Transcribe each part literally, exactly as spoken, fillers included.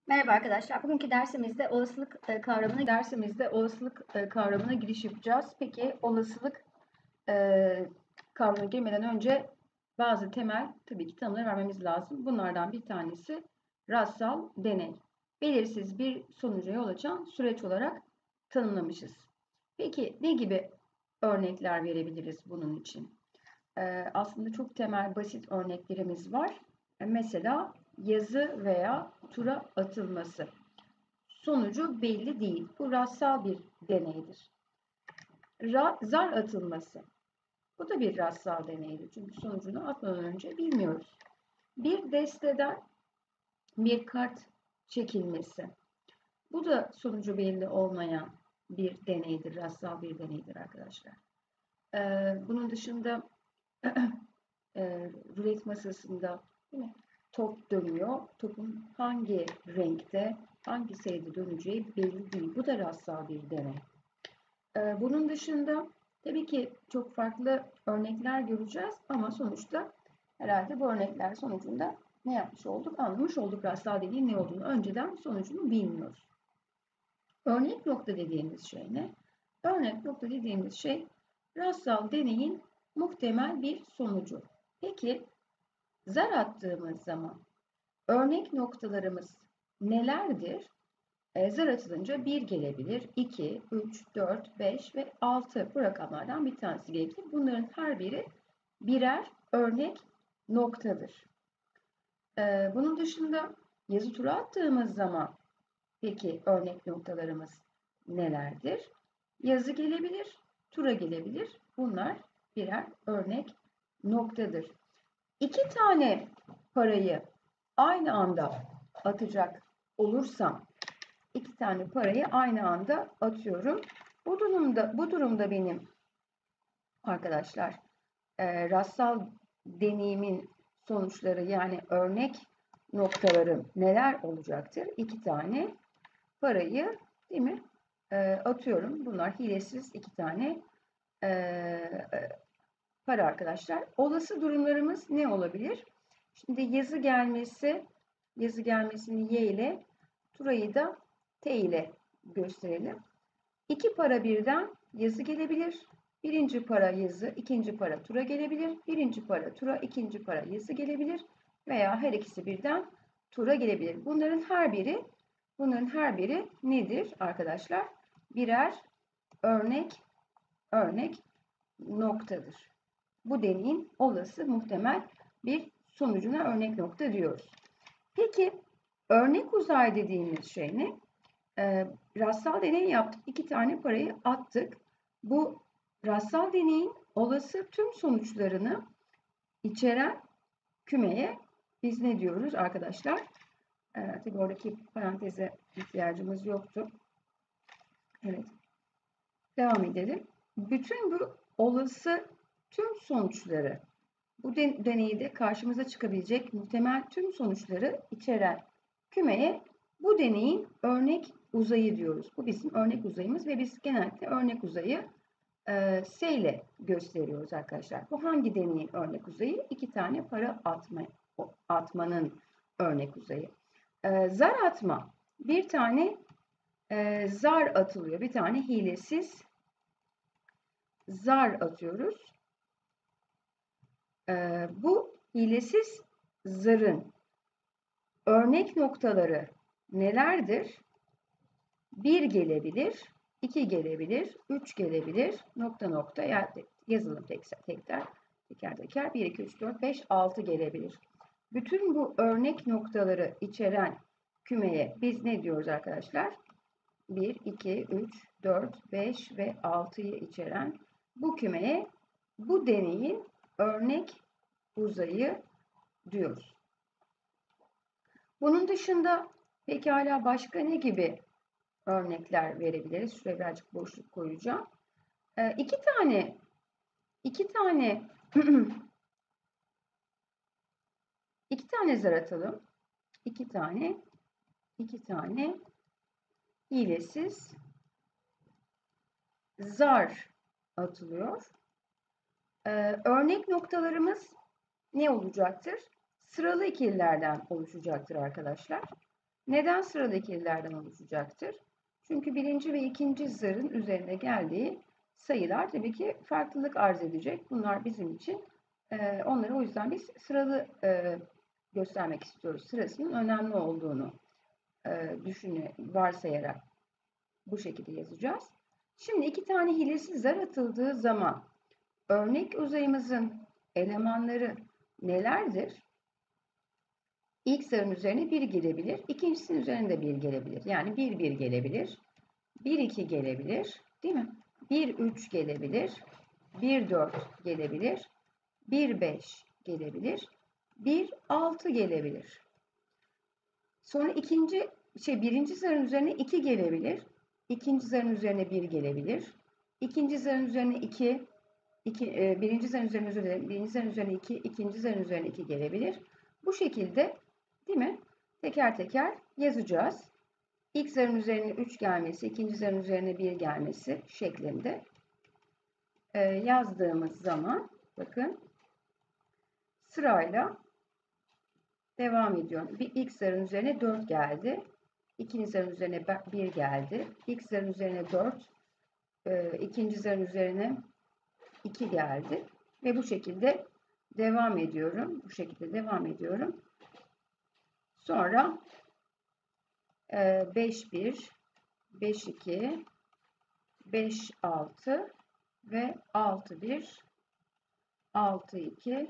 Merhaba arkadaşlar. Bugünkü dersimizde olasılık e, kavramına dersimizde olasılık e, kavramına giriş yapacağız. Peki olasılık e, kavramına girmeden önce bazı temel tabii ki tanımlar vermemiz lazım. Bunlardan bir tanesi rastsal deney. Belirsiz bir sonuca yol açan süreç olarak tanımlamışız. Peki ne gibi örnekler verebiliriz bunun için? E, aslında çok temel basit örneklerimiz var. E, mesela yazı veya tura atılması. Sonucu belli değil. Bu rastsal bir deneydir. Ra, zar atılması. Bu da bir rastsal deneydir. Çünkü sonucunu atmadan önce bilmiyoruz. Bir desteden bir kart çekilmesi. Bu da sonucu belli olmayan bir deneydir. Rastsal bir deneydir arkadaşlar. Ee, bunun dışında e, rulet masasında değil mi? Top dönüyor. Topun hangi renkte, hangi sayıda döneceği belli değil. Bu da rastsal bir deney. E, bunun dışında tabii ki çok farklı örnekler göreceğiz ama sonuçta herhalde bu örnekler sonucunda ne yapmış olduk? Anlamış olduk rastsal dediğin ne olduğunu. Önceden sonucunu bilmiyoruz. Örnek nokta dediğimiz şey ne? Örnek nokta dediğimiz şey rastsal deneyin muhtemel bir sonucu. Peki zar attığımız zaman örnek noktalarımız nelerdir? E, zar atılınca bir gelebilir, iki, üç, dört, beş ve altı bu rakamlardan bir tanesi gelebilir. Bunların her biri birer örnek noktadır. E, bunun dışında yazı tura attığımız zaman peki örnek noktalarımız nelerdir? Yazı gelebilir, tura gelebilir. Bunlar birer örnek noktadır. İki tane parayı aynı anda atacak olursam, iki tane parayı aynı anda atıyorum. Bu durumda, bu durumda benim arkadaşlar e, rastsal deneyimin sonuçları yani örnek noktalarım neler olacaktır? İki tane parayı değil mi? E, atıyorum. Bunlar hilesiz iki tane e, para arkadaşlar. Olası durumlarımız ne olabilir? Şimdi yazı gelmesi, yazı gelmesini Y ile, turayı da T ile gösterelim. İki para birden yazı gelebilir. Birinci para yazı, ikinci para tura gelebilir. Birinci para tura, ikinci para yazı gelebilir. Veya her ikisi birden tura gelebilir. Bunların her biri, bunların her biri nedir arkadaşlar? Birer örnek, örnek noktadır. Bu deneyin olası muhtemel bir sonucuna örnek nokta diyoruz. Peki örnek uzay dediğimiz şey ne? E, rastsal deney yaptık. İki tane parayı attık. Bu rastsal deneyin olası tüm sonuçlarını içeren kümeye biz ne diyoruz arkadaşlar? E, tabii oradaki paranteze ihtiyacımız yoktu. Evet. Devam edelim. Bütün bu olası tüm sonuçları, bu deneyde karşımıza çıkabilecek muhtemel tüm sonuçları içeren kümeye bu deneyin örnek uzayı diyoruz. Bu bizim örnek uzayımız ve biz genellikle örnek uzayı e, S ile gösteriyoruz arkadaşlar. Bu hangi deneyin örnek uzayı? İki tane para atma, atmanın örnek uzayı. E, zar atma. Bir tane e, zar atılıyor. Bir tane hilesiz zar atıyoruz. E, bu hilesiz zarın örnek noktaları nelerdir? bir gelebilir, iki gelebilir, üç gelebilir, nokta nokta yani yazılım tekrar tekrar teker teker bir, iki, üç, dört, beş, altı gelebilir. Bütün bu örnek noktaları içeren kümeye biz ne diyoruz arkadaşlar? bir, iki, üç, dört, beş ve altıyı içeren bu kümeye bu deneyin örnek uzayı diyoruz. Bunun dışında pekala başka ne gibi örnekler verebiliriz? Şuraya birazcık boşluk koyacağım. Ee, iki tane iki tane iki tane zar atalım. İki tane iki tane hilesiz zar atılıyor. Ee, örnek noktalarımız ne olacaktır? Sıralı ikililerden oluşacaktır arkadaşlar. Neden sıralı ikililerden oluşacaktır? Çünkü birinci ve ikinci zarın üzerine geldiği sayılar tabii ki farklılık arz edecek. Bunlar bizim için e, onları o yüzden biz sıralı e, göstermek istiyoruz. Sırasının önemli olduğunu e, düşüne, varsayarak bu şekilde yazacağız. Şimdi iki tane hilesiz zar atıldığı zaman örnek uzayımızın elemanları nelerdir? İlk zarın üzerine bir gelebilir. İkincisinin üzerine de bir gelebilir. Yani bir bir gelebilir. bir iki gelebilir. Değil mi? bir üç gelebilir. bir dört gelebilir. bir beş gelebilir. bir altı gelebilir. Sonra ikinci şey birinci zarın üzerine iki gelebilir. İkinci zarın üzerine bir gelebilir. İkinci zarın üzerine iki, iki e, birinci zarın üzerine üzerine birinci zarın üzerine iki, ikinci zarın üzerine iki gelebilir. Bu şekilde değil mi? Teker teker yazacağız. İlk zarın üzerine üç gelmesi, ikinci zarın üzerine bir gelmesi şeklinde e, yazdığımız zaman bakın sırayla devam ediyorum. Bir ilk zarın üzerine dört geldi. İkinci zarın üzerine bir geldi. İlk zarın üzerine dört, e, ikinci zarın üzerine iki geldi. Ve bu şekilde devam ediyorum. Bu şekilde devam ediyorum. Sonra e, beş bir, beş iki, beş altı ve altı bir, altı iki,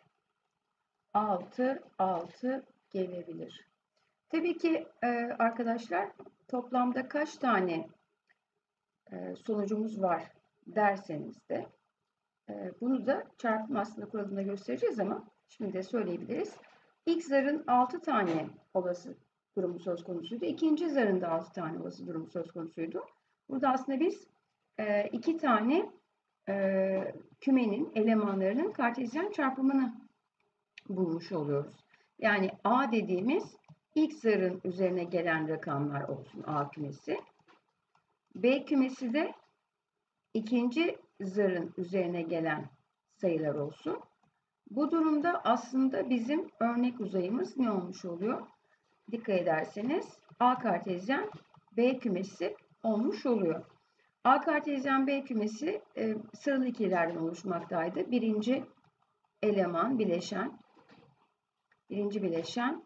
altı altı gelebilir. Tabii ki e, arkadaşlar toplamda kaç tane e, sonucumuz var derseniz de e, bunu da çarpım aslında kuralında göstereceğiz ama şimdi de söyleyebiliriz. İlk zarın altı tane olası durumu söz konusuydu. İkinci zarın da altı tane olası durumu söz konusuydu. Burada aslında biz e, iki tane e, kümenin elemanlarının kartezyen çarpımını bulmuş oluyoruz. Yani A dediğimiz ilk zarın üzerine gelen rakamlar olsun A kümesi. B kümesi de ikinci zarın üzerine gelen sayılar olsun. Bu durumda aslında bizim örnek uzayımız ne olmuş oluyor? Dikkat ederseniz A kartezyen B kümesi olmuş oluyor. A kartezyen B kümesi e, sıralı ikililerden oluşmaktaydı. Birinci eleman bileşen, birinci bileşen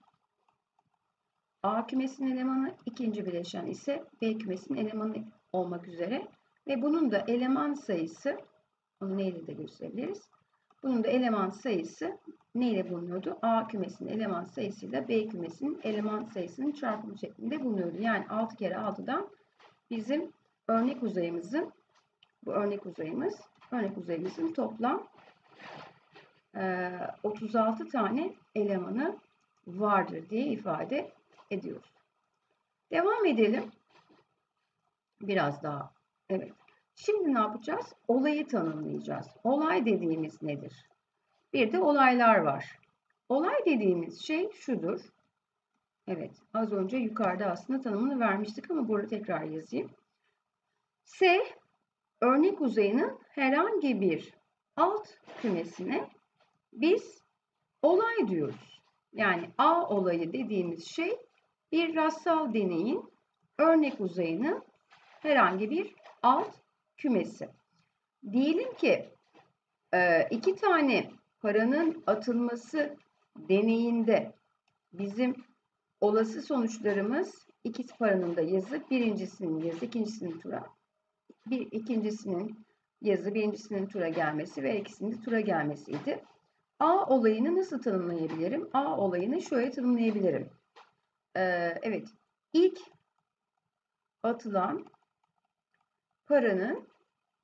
A kümesinin elemanı, ikinci bileşen ise B kümesinin elemanı olmak üzere ve bunun da eleman sayısı, onu neyle de gösterebiliriz? Bunun da eleman sayısı neyle bulunuyordu? A kümesinin eleman sayısıyla B kümesinin eleman sayısının çarpımı şeklinde bulunuyordu. Yani altı kere altıdan bizim örnek uzayımızın, bu örnek uzayımız, örnek uzayımızın toplam e, otuz altı tane elemanı vardır diye ifade ediyoruz. Devam edelim. Biraz daha. Evet. Şimdi ne yapacağız? Olayı tanımlayacağız. Olay dediğimiz nedir? Bir de olaylar var. Olay dediğimiz şey şudur. Evet, az önce yukarıda aslında tanımını vermiştik ama burada tekrar yazayım. S, örnek uzayının herhangi bir alt kümesine biz olay diyoruz. Yani A olayı dediğimiz şey bir rastsal deneyin örnek uzayının herhangi bir alt kümesi. Diyelim ki iki tane paranın atılması deneyinde bizim olası sonuçlarımız iki paranın da yazı, birincisinin yazı, ikincisinin tura, bir ikincisinin yazı, birincisinin tura gelmesi ve ikisinin de tura gelmesiydi. A olayını nasıl tanımlayabilirim? A olayını şöyle tanımlayabilirim. Ee, evet, ilk atılan paranın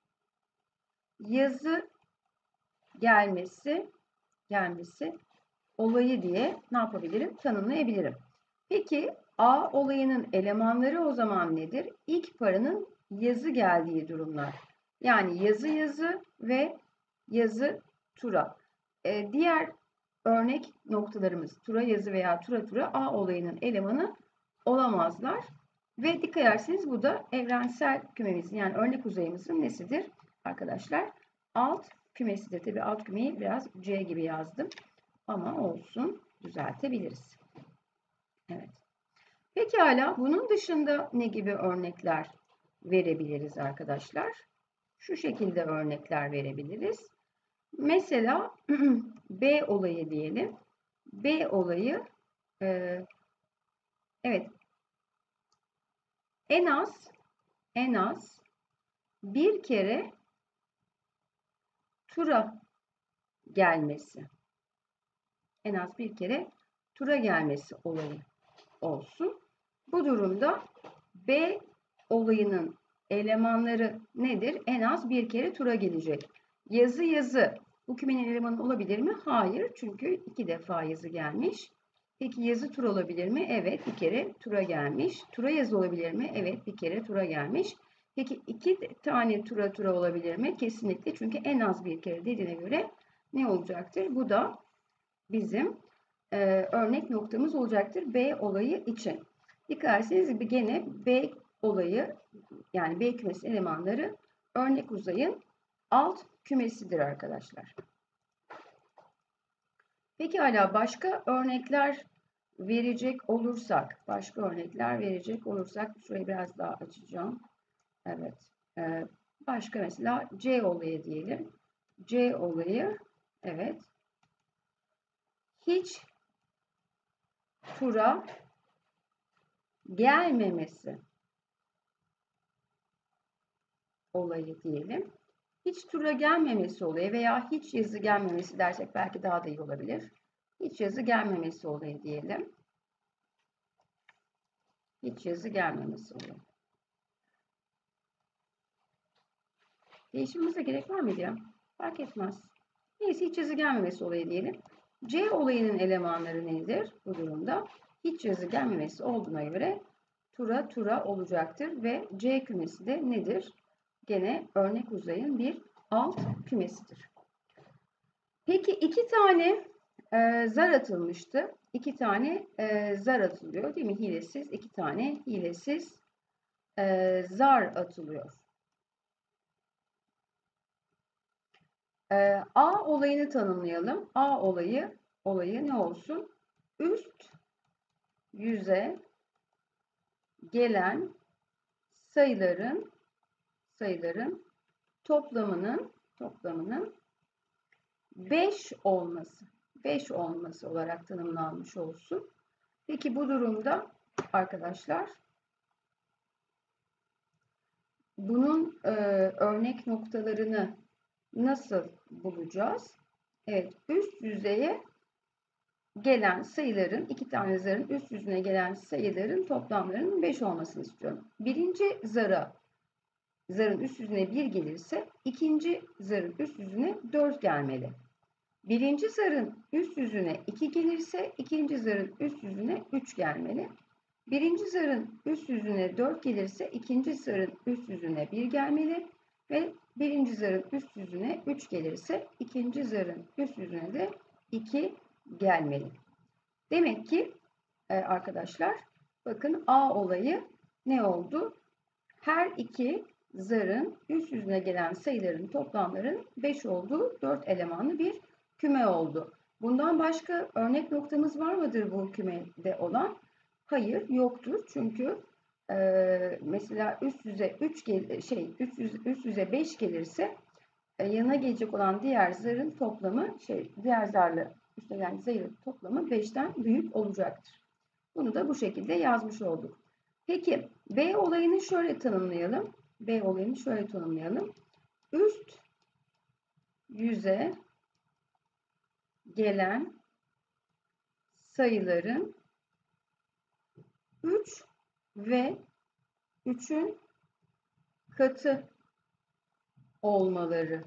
yazı gelmesi, gelmesi olayı diye ne yapabilirim? Tanımlayabilirim. Peki A olayının elemanları o zaman nedir? İlk paranın yazı geldiği durumlar. Yani yazı yazı ve yazı tura. Ee, diğer örnek noktalarımız tura yazı veya tura tura A olayının elemanı olamazlar. Ve dikkat ederseniz bu da evrensel kümemizin yani örnek uzayımızın nesidir arkadaşlar? Alt kümesidir. Tabi alt kümeyi biraz C gibi yazdım. Ama olsun, düzeltebiliriz. Evet. Pekala, bunun dışında ne gibi örnekler verebiliriz arkadaşlar? Şu şekilde örnekler verebiliriz. Mesela B olayı diyelim. B olayı e, evet en az en az bir kere tura gelmesi. En az bir kere tura gelmesi olayı olsun. Bu durumda B olayının elemanları nedir? En az bir kere tura gelecek. Yazı yazı. Bu kümenin elemanı olabilir mi? Hayır. Çünkü iki defa yazı gelmiş. Peki yazı tur olabilir mi? Evet. Bir kere tura gelmiş. Tura yazı olabilir mi? Evet. Bir kere tura gelmiş. Peki iki tane tura tura olabilir mi? Kesinlikle. Çünkü en az bir kere dediğine göre ne olacaktır? Bu da bizim e, örnek noktamız olacaktır B olayı için. Dikkat etseniz bir gene B olayı yani B kümesi elemanları örnek uzayın alt kümesidir arkadaşlar. Peki hala başka örnekler verecek olursak, başka örnekler verecek olursak şurayı biraz daha açacağım. Evet. E, başka mesela C olayı diyelim. C olayı evet. Hiç tura gelmemesi olayı diyelim. Hiç tura gelmemesi olayı veya hiç yazı gelmemesi dersek belki daha da iyi olabilir. Hiç yazı gelmemesi olayı diyelim. Hiç yazı gelmemesi olayı. Değişimimize gerek var mıydı ya? Fark etmez. Neyse hiç yazı gelmemesi olayı diyelim. C olayının elemanları nedir bu durumda? Hiç yazı gelmemesi olduğuna göre tura tura olacaktır ve C kümesi de nedir? Gene örnek uzayın bir alt kümesidir. Peki iki tane e, zar atılmıştı. İki tane e, zar atılıyor değil mi? Hilesiz iki tane hilesiz e, zar atılıyor. E, A olayını tanımlayalım. A olayı olayı ne olsun? Üst yüze gelen sayıların sayıların toplamının toplamının beş olması. beş olması olarak tanımlanmış olsun. Peki bu durumda arkadaşlar bunun e, örnek noktalarını nasıl bulacağız? Evet, üst yüzeye gelen sayıların, iki tane zarın üst yüzüne gelen sayıların toplamlarının beş olmasını istiyorum. Birinci zara, zarın üst yüzüne bir gelirse, ikinci zarın üst yüzüne dört gelmeli. Birinci zarın üst yüzüne iki gelirse, ikinci zarın üst yüzüne üç gelmeli. Birinci zarın üst yüzüne dört gelirse, ikinci zarın üst yüzüne bir gelmeli. Ve birinci zarın üst yüzüne üç gelirse, ikinci zarın üst yüzüne de iki gelmeli. Demek ki arkadaşlar bakın A olayı ne oldu? Her iki zarın üst yüzüne gelen sayıların toplamların beş olduğu dört elemanlı bir küme oldu. Bundan başka örnek noktamız var mıdır bu kümede olan? Hayır, yoktur. Çünkü e, mesela üst yüze üç gel şey üst yüze, üst yüze beş gelirse e, yanına gelecek olan diğer zarın toplamı şey diğer zarla üstüne gelen sayının toplamı beşten büyük olacaktır. Bunu da bu şekilde yazmış olduk. Peki B olayını şöyle tanımlayalım. B olayını şöyle tanımlayalım. Üst yüze gelen sayıların üç ve üçün katı olmaları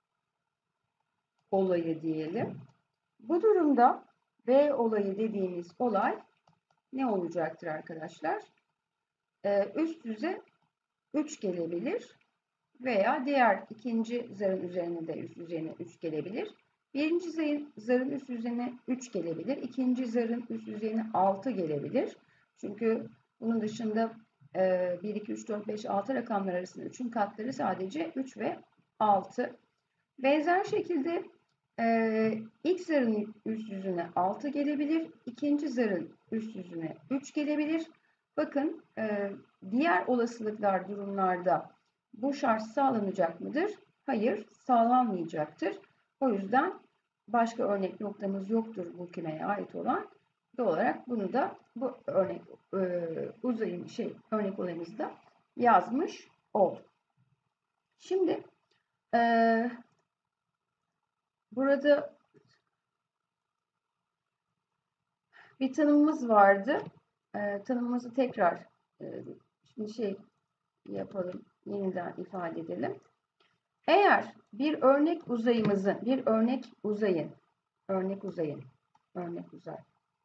olayı diyelim. Bu durumda B olayı dediğimiz olay ne olacaktır arkadaşlar? Ee, üst yüze üç gelebilir veya diğer ikinci zarın üzerine de üst yüzeyine üç gelebilir. Birinci zarın üst yüzeyine üç gelebilir. İkinci zarın üst yüzeyine altı gelebilir. Çünkü bunun dışında bir, iki, üç, dört, beş, altı rakamlar arasında üçün katları sadece üç ve altı. Benzer şekilde ilk zarın üst yüzüne altı gelebilir. İkinci zarın üst yüzüne üç gelebilir. Bakın e, diğer olasılıklar durumlarda bu şart sağlanacak mıdır? Hayır, sağlanmayacaktır. O yüzden başka örnek noktamız yoktur bu kümeye ait olan. Doğal olarak bunu da bu örnek e, uzayım şey örnek olayımızda yazmış olduk. Şimdi e, burada bir tanımımız vardı. E, tanımımızı tekrar e, şimdi şey yapalım, yeniden ifade edelim. Eğer bir örnek uzayımızın, bir örnek uzayın, örnek uzayın, örnek uzay,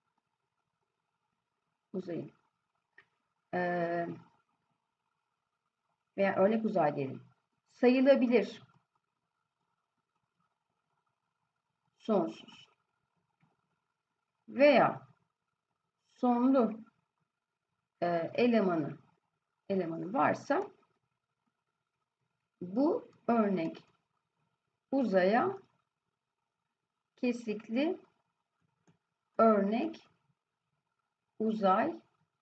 uzayın ee, veya örnek uzay diyelim, sayılabilir, sonsuz veya sonlu e, elemanı, elemanı varsa bu örnek uzaya kesikli örnek uzay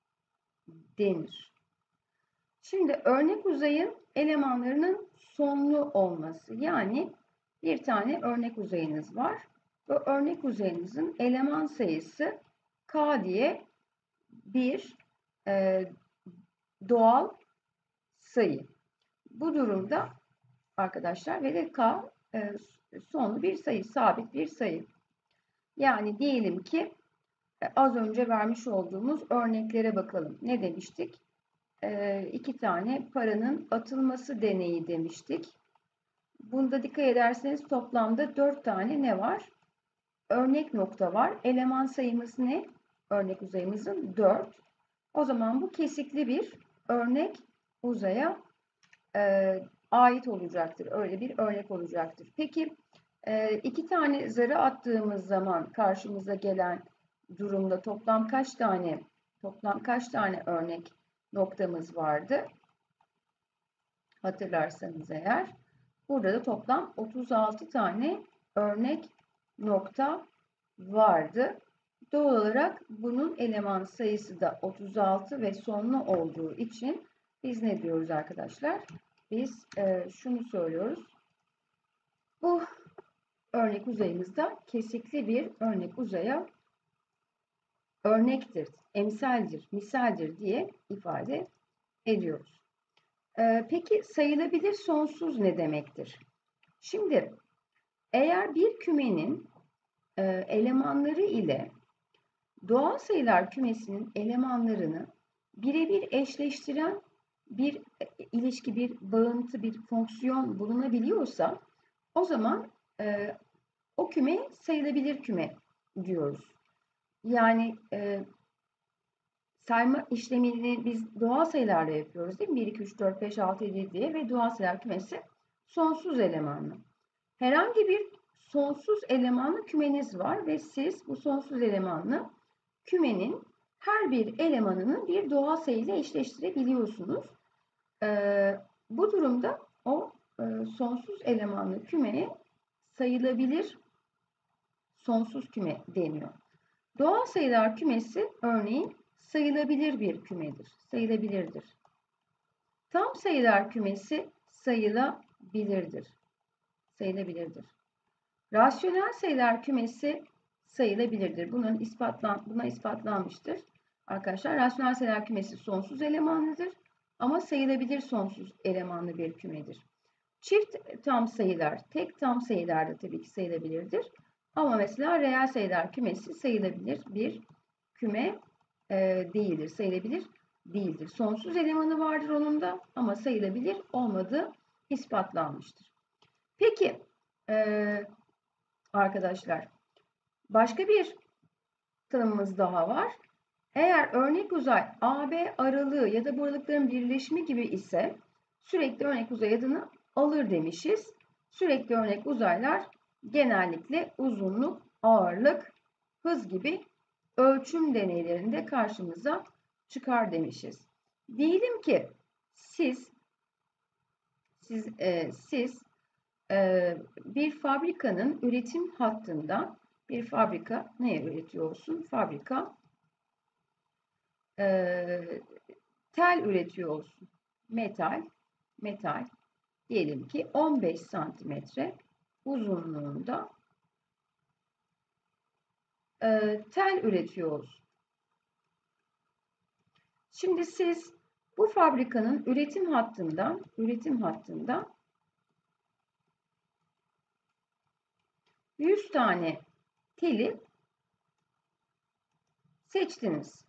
denir. Şimdi örnek uzayın elemanlarının sonlu olması, yani bir tane örnek uzayınız var. Bu örnek uzayınızın eleman sayısı K diye bir e, doğal sayı. Bu durumda arkadaşlar ve de K e, sonlu bir sayı, sabit bir sayı. Yani diyelim ki e, az önce vermiş olduğumuz örneklere bakalım. Ne demiştik? E, iki tane paranın atılması deneyi demiştik. Bunda dikkat ederseniz toplamda dört tane ne var? Örnek nokta var. Eleman sayımız ne? Örnek uzayımızın dört. O zaman bu kesikli bir örnek uzaya e, ait olacaktır. Öyle bir örnek olacaktır. Peki e, iki tane zarı attığımız zaman karşımıza gelen durumda toplam kaç tane toplam kaç tane örnek noktamız vardı? Hatırlarsanız eğer. Burada da toplam otuz altı tane örnek nokta vardı. Doğal olarak bunun eleman sayısı da otuz altı ve sonlu olduğu için biz ne diyoruz arkadaşlar? Biz e, şunu söylüyoruz. Bu örnek uzayımızda kesikli bir örnek uzaya örnektir, emsaldir, misaldir diye ifade ediyoruz. E, peki sayılabilir sonsuz ne demektir? Şimdi eğer bir kümenin e, elemanları ile doğal sayılar kümesinin elemanlarını birebir eşleştiren bir ilişki, bir bağıntı, bir fonksiyon bulunabiliyorsa o zaman e, o küme sayılabilir küme diyoruz. Yani e, sayma işlemini biz doğal sayılarla yapıyoruz değil mi? bir, iki, üç, dört, beş, altı, yedi diye ve doğal sayılar kümesi sonsuz elemanlı. Herhangi bir sonsuz elemanlı kümeniz var ve siz bu sonsuz elemanlı kümenin her bir elemanını bir doğal sayı ile eşleştirebiliyorsunuz. Ee, bu durumda o e, sonsuz elemanlı kümeye sayılabilir sonsuz küme deniyor. Doğal sayılar kümesi örneğin sayılabilir bir kümedir. Sayılabilirdir. Tam sayılar kümesi sayılabilirdir. Sayılabilirdir. Rasyonel sayılar kümesi sayılabilirdir. Bunun ispatlan, buna ispatlanmıştır. Arkadaşlar rasyonel sayılar kümesi sonsuz elemanlıdır ama sayılabilir sonsuz elemanlı bir kümedir. Çift tam sayılar, tek tam sayılar da tabii ki sayılabilirdir. Ama mesela reel sayılar kümesi sayılabilir bir küme e, değildir. Sayılabilir değildir. Sonsuz elemanı vardır onun da ama sayılabilir olmadığı ispatlanmıştır. Peki e, arkadaşlar başka bir tanımımız daha var. Eğer örnek uzay A B aralığı ya da bu aralıkların birleşimi gibi ise sürekli örnek uzay adını alır demişiz. Sürekli örnek uzaylar genellikle uzunluk, ağırlık, hız gibi ölçüm deneylerinde karşımıza çıkar demişiz. Diyelim ki siz siz e, siz e, bir fabrikanın üretim hattında bir fabrika ne üretiyor olsun? Fabrika e, tel üretiyor olsun. Metal, metal diyelim ki on beş santimetre uzunluğunda e, tel üretiyor olsun. Şimdi siz bu fabrikanın üretim hattından, üretim hattından yüz tane teli seçtiniz.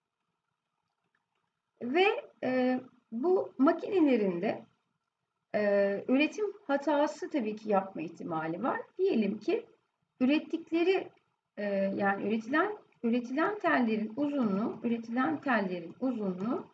Ve e, bu makinelerinde e, üretim hatası tabii ki yapma ihtimali var. Diyelim ki ürettikleri e, yani üretilen üretilen tellerin uzunluğu, üretilen tellerin uzunluğu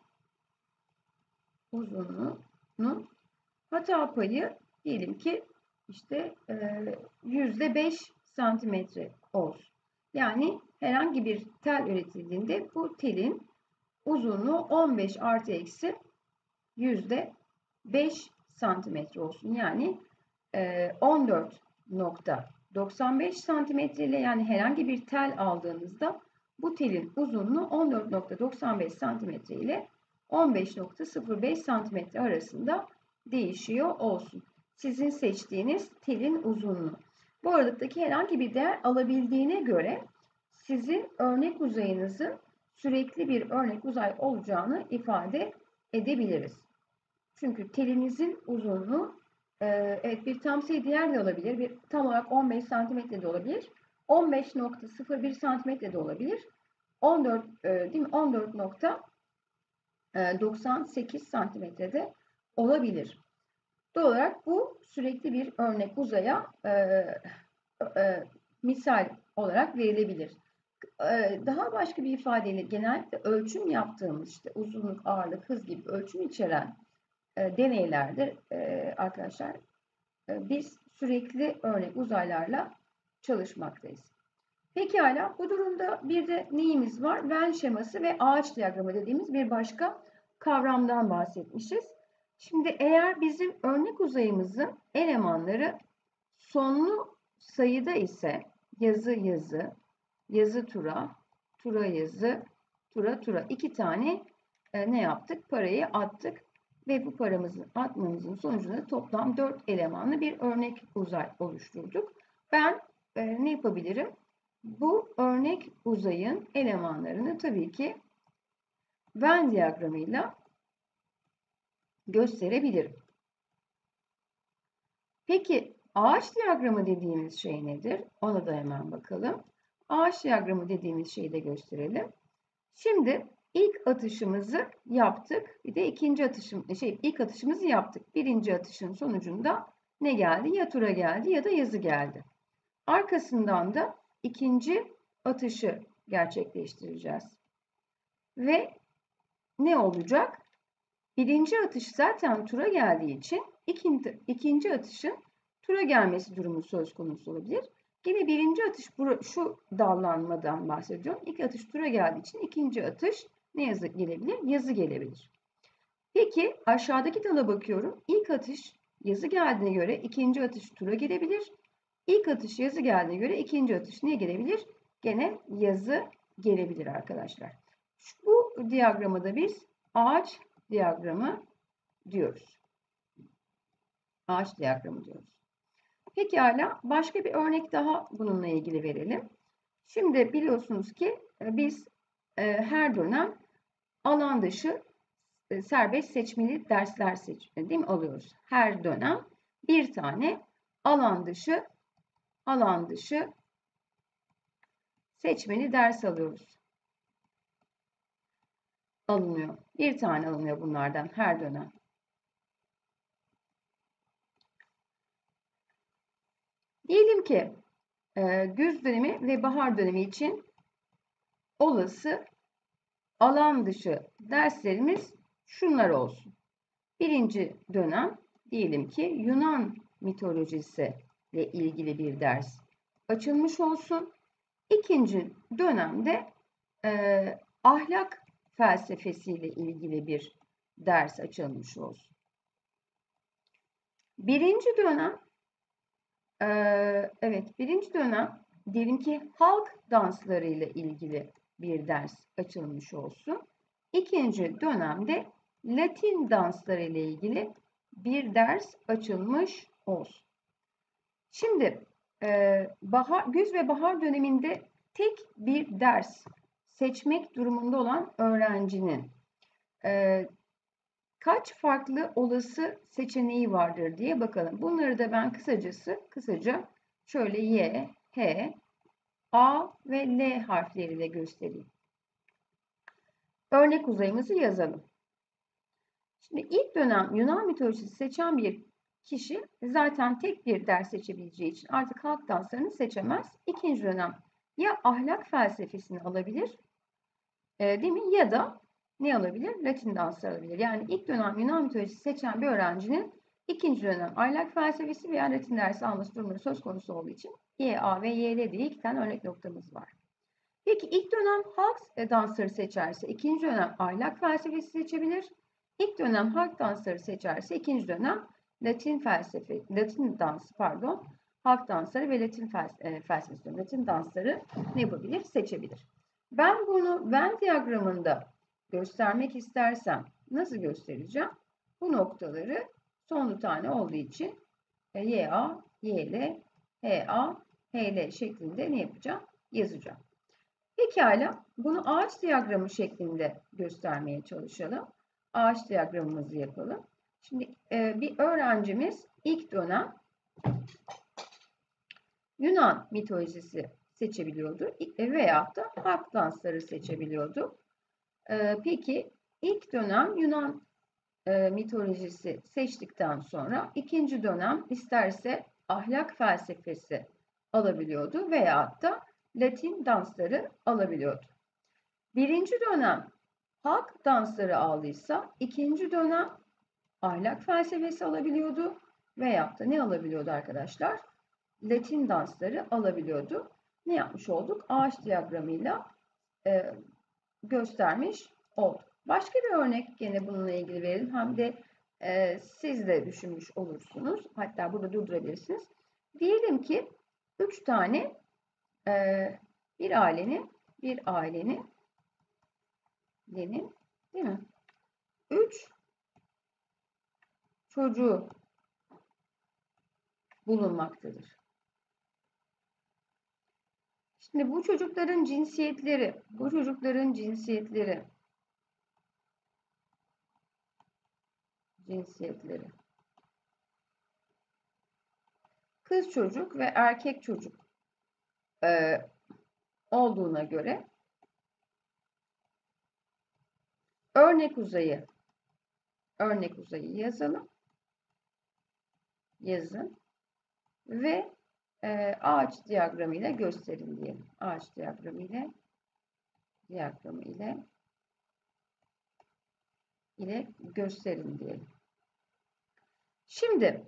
uzunluğunun hata payı diyelim ki işte yüzde beş santimetre olsun. Yani herhangi bir tel üretildiğinde bu telin uzunluğu on beş artı eksi yüzde beş santimetre olsun. Yani on dört nokta doksan beş santimetre ile yani herhangi bir tel aldığınızda bu telin uzunluğu on dört nokta doksan beş santimetre ile on beş nokta sıfır beş santimetre arasında değişiyor olsun. Sizin seçtiğiniz telin uzunluğu. Bu aralıktaki herhangi bir değer alabildiğine göre sizin örnek uzayınızın sürekli bir örnek uzay olacağını ifade edebiliriz. Çünkü telinizin uzunluğu evet bir tam sayı değer de olabilir. Bir, tam olarak on beş santimetre de olabilir. on beş nokta sıfır bir santimetre de olabilir. on dört değil mi? on dört nokta doksan sekiz santimetre de olabilir. Doğal olarak bu sürekli bir örnek uzaya e, e, misal olarak verilebilir. E, daha başka bir ifadeyle genellikle ölçüm yaptığımız işte uzunluk, ağırlık, hız gibi ölçüm içeren e, deneylerde e, arkadaşlar e, biz sürekli örnek uzaylarla çalışmaktayız. Pekala bu durumda bir de neyimiz var? Venn şeması ve ağaç diyagramı dediğimiz bir başka kavramdan bahsetmişiz. Şimdi eğer bizim örnek uzayımızın elemanları sonlu sayıda ise yazı yazı, yazı tura, tura yazı, tura tura iki tane e, ne yaptık? Parayı attık ve bu paramızı atmamızın sonucunda toplam dört elemanlı bir örnek uzay oluşturduk. Ben e, ne yapabilirim? Bu örnek uzayın elemanlarını tabii ki Venn diyagramıyla gösterebilirim. Peki ağaç diyagramı dediğimiz şey nedir? Ona da hemen bakalım. Ağaç diyagramı dediğimiz şeyi de gösterelim. Şimdi ilk atışımızı yaptık. Bir de ikinci atışım, şey ilk atışımızı yaptık. Birinci atışın sonucunda ne geldi? Ya tura geldi ya da yazı geldi. Arkasından da ikinci atışı gerçekleştireceğiz. Ve ne olacak? Birinci atış zaten tura geldiği için ikinci, ikinci atışın tura gelmesi durumu söz konusu olabilir. Yine birinci atış şu dallanmadan bahsediyorum. İlk atış tura geldiği için ikinci atış ne yazı gelebilir? Yazı gelebilir. Peki aşağıdaki dala bakıyorum. İlk atış yazı geldiğine göre ikinci atış tura gelebilir. İlk atış yazı geldiğine göre ikinci atış ne gelebilir? Gene yazı gelebilir arkadaşlar. Bu diyagramı da biz ağaç diyagramı diyoruz. Ağaç diyagramı diyoruz. Pekala başka bir örnek daha bununla ilgili verelim. Şimdi biliyorsunuz ki biz her dönem alan dışı serbest seçmeli dersler seç, değil mi, alıyoruz. Her dönem bir tane alan dışı alan dışı seçmeli ders alıyoruz. Alınıyor. Bir tane alınıyor bunlardan her dönem. Diyelim ki e, güz dönemi ve bahar dönemi için olası alan dışı derslerimiz şunlar olsun. Birinci dönem diyelim ki Yunan mitolojisi ile ilgili bir ders açılmış olsun. İkinci dönemde e, ahlak felsefesiyle ilgili bir ders açılmış olsun. Birinci dönem e, evet birinci dönem diyelim ki halk dansları ile ilgili bir ders açılmış olsun. ikinci dönemde Latin dansları ile ilgili bir ders açılmış olsun. Şimdi e, bahar, güz ve bahar döneminde tek bir ders seçmek durumunda olan öğrencinin e, kaç farklı olası seçeneği vardır diye bakalım. Bunları da ben kısacası kısaca şöyle Y, H, A ve L harfleriyle göstereyim. Örnek uzayımızı yazalım. Şimdi ilk dönem Yunan mitolojisi seçen bir kişi zaten tek bir ders seçebileceği için artık halk danslarını seçemez. İkinci dönem ya ahlak felsefesini alabilir, e, değil mi? Ya da ne alabilir? Latin dansları alabilir. Yani ilk dönem Yunan mitolojisi seçen bir öğrencinin ikinci dönem ahlak felsefesi veya Latin dersi alması durumları söz konusu olduğu için Y, A ve Y, L diye iki tane örnek noktamız var. Peki ilk dönem halk dansları seçerse ikinci dönem ahlak felsefesi seçebilir. İlk dönem halk dansları seçerse ikinci dönem Latin felsefe, Latin dansı pardon, halk dansları ve Latin felsefesi, Latin dansları ne yapabilir? Seçebilir. Ben bunu Venn diyagramında göstermek istersem nasıl göstereceğim? Bu noktaları sonlu tane olduğu için Y A, Y L, H A, H L şeklinde ne yapacağım? Yazacağım. Pekala, bunu ağaç diyagramı şeklinde göstermeye çalışalım. Ağaç diyagramımızı yapalım. Şimdi e, bir öğrencimiz ilk dönem Yunan mitolojisi seçebiliyordu veyahut da halk dansları seçebiliyordu. E, peki ilk dönem Yunan e, mitolojisi seçtikten sonra ikinci dönem isterse ahlak felsefesi alabiliyordu veyahut da Latin dansları alabiliyordu. Birinci dönem halk dansları aldıysa ikinci dönem ahlak felsefesi alabiliyordu veyahut da ne alabiliyordu arkadaşlar? Latin dansları alabiliyordu. Ne yapmış olduk? Ağaç diyagramıyla e, göstermiş olduk. Başka bir örnek gene bununla ilgili verelim. Hem de e, siz de düşünmüş olursunuz. Hatta burada durdurabilirsiniz. Diyelim ki üç tane e, bir ailenin bir ailenin Lenin, değil mi? Üç çocuğu bulunmaktadır. Şimdi bu çocukların cinsiyetleri, bu çocukların cinsiyetleri, cinsiyetleri, kız çocuk ve erkek çocuk e, olduğuna göre örnek uzayı, örnek uzayı yazalım, yazın ve e, ağaç diyagramı ile gösterin diyelim. Ağaç diyagramı ile diyagramı ile ile gösterin diyelim. Şimdi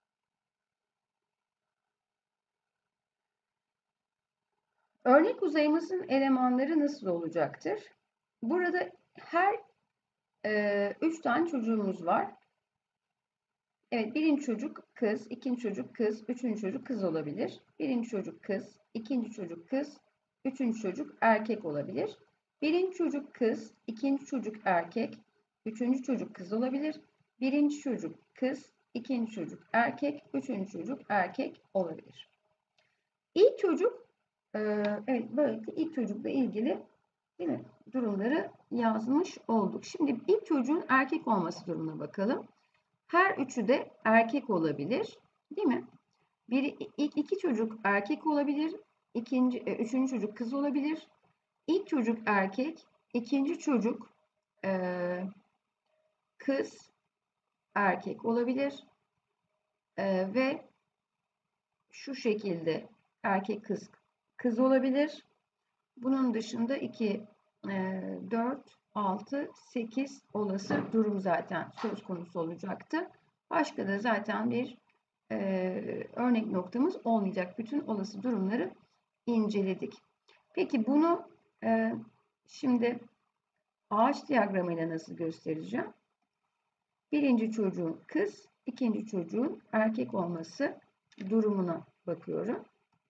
örnek uzayımızın elemanları nasıl olacaktır? Burada her e, üç tane çocuğumuz var. Evet, birinci çocuk kız, ikinci çocuk kız, üçüncü çocuk kız olabilir. Birinci çocuk kız, ikinci çocuk kız, üçüncü çocuk erkek olabilir. Birinci çocuk kız, ikinci çocuk erkek, üçüncü çocuk kız olabilir. Birinci çocuk kız, ikinci çocuk erkek, üçüncü çocuk erkek olabilir. İlk çocuk, e, evet böylelikle ilk çocukla ilgili değil mi, durumları yazmış olduk. Şimdi ilk çocuğun erkek olması durumuna bakalım. Her üçü de erkek olabilir, değil mi? Bir, ilk iki çocuk erkek olabilir, ikinci, üçüncü çocuk kız olabilir. İlk çocuk erkek, ikinci çocuk e, kız, erkek olabilir e, ve şu şekilde erkek kız kız olabilir. Bunun dışında iki, dört, altı, sekiz olası durum zaten söz konusu olacaktı. Başka da zaten bir e, örnek noktamız olmayacak. Bütün olası durumları inceledik. Peki bunu e, şimdi ağaç diyagramıyla nasıl göstereceğim? Birinci çocuğun kız, ikinci çocuğun erkek olması durumuna bakıyorum.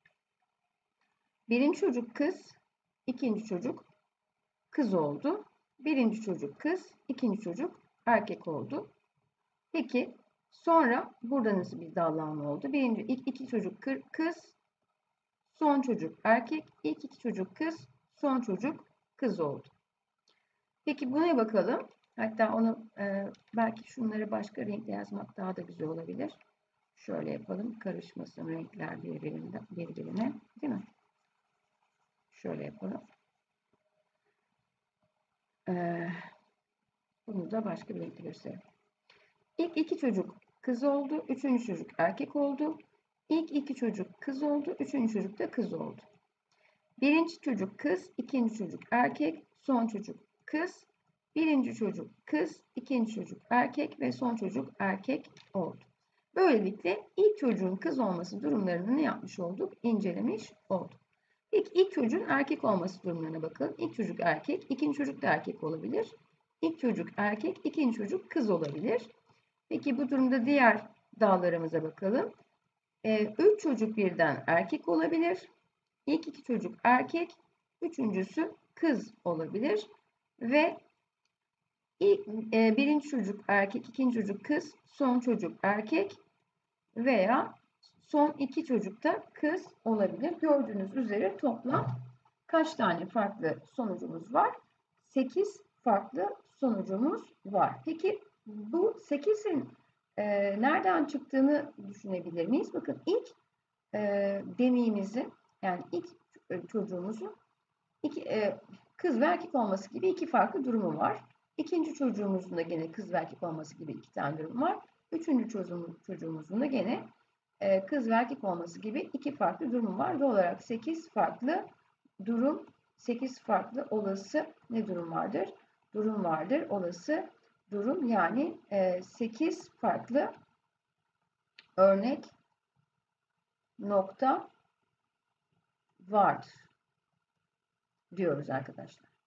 Birinci çocuk kız, ikinci çocuk kız oldu. Birinci çocuk kız, ikinci çocuk erkek oldu. Peki sonra burada nasıl bir dallanma oldu? Birinci ilk iki çocuk kız, son çocuk erkek, ilk iki çocuk kız, son çocuk kız oldu. Peki buna bakalım. Hatta onu e, belki şunları başka renkle yazmak daha da güzel olabilir. Şöyle yapalım. Karışmasın renkler birbirine, birbirine. Değil mi? Şöyle yapalım. Ee, bunu da başka bir renkle gösterelim. İlk iki çocuk kız oldu. Üçüncü çocuk erkek oldu. İlk iki çocuk kız oldu. Üçüncü çocuk da kız oldu. Birinci çocuk kız. İkinci çocuk erkek. Son çocuk kız. Birinci çocuk kız. İkinci çocuk erkek ve son çocuk erkek oldu. Böylelikle ilk çocuğun kız olması durumlarını ne yapmış olduk? İncelemiş olduk. Peki ilk çocuğun erkek olması durumlarına bakalım. İlk çocuk erkek, ikinci çocuk da erkek olabilir. İlk çocuk erkek, ikinci çocuk kız olabilir. Peki bu durumda diğer dallarımıza bakalım. Ee, üç çocuk birden erkek olabilir. İlk iki çocuk erkek, üçüncüsü kız olabilir. Ve ilk, e, birinci çocuk erkek, ikinci çocuk kız, son çocuk erkek veya son iki çocuk da kız olabilir. Gördüğünüz üzere toplam kaç tane farklı sonucumuz var? sekiz farklı sonucumuz var. Peki bu sekizin e, nereden çıktığını düşünebilir miyiz? Bakın ilk e, deneyimizin yani ilk çocuğumuzun iki, e, kız ve erkek olması gibi iki farklı durumu var. İkinci çocuğumuzun da gene kız ve erkek olması gibi iki tane durum var. Üçüncü çocuğumuz, çocuğumuzun da gene e, kız ve erkek olması gibi iki farklı durum var. Doğal olarak sekiz farklı durum, sekiz farklı olası ne durum vardır? Durum vardır. Olası durum yani e, sekiz farklı örnek nokta vardır diyoruz arkadaşlar.